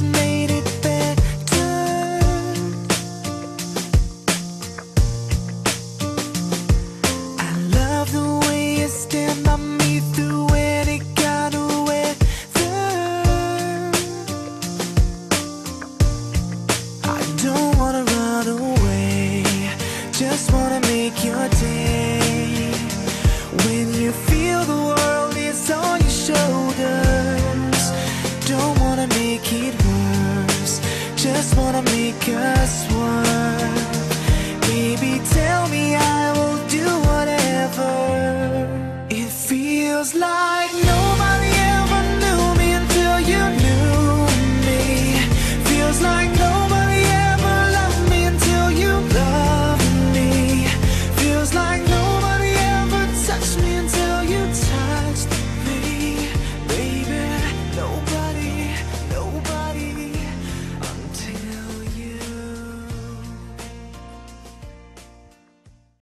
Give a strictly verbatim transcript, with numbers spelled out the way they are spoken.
made it better. I love the way you stand by me through any kind of weather. I don't wanna run away, just wanna make your day. When you feel the world is on your shoulders, don't wanna make it worse, just wanna make us one.